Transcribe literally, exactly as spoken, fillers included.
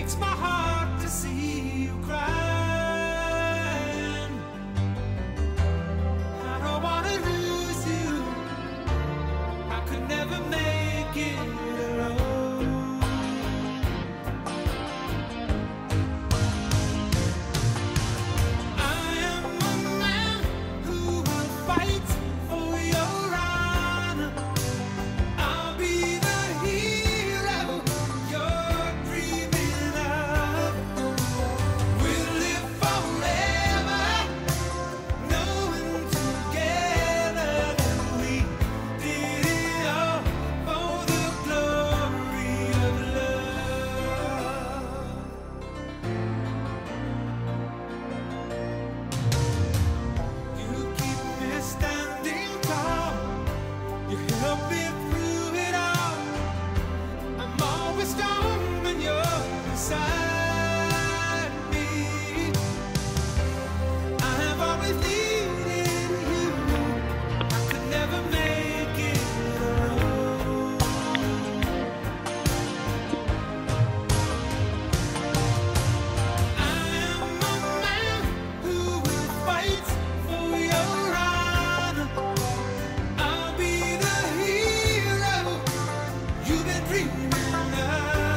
breaks my heart to see you crying. I don't wanna lose you. I could never make it alone. I am a man who will fight for your honor. I'll be the hero you're dreaming of. We'll live forever, knowing together that we did it all for the glory of love. You keep me standing tall. You help me through it all. I'm always strong when you're beside me. I have always needed you. I could never make it alone. I am a man who will fight for your honor. I'll be the hero you've been dreaming of.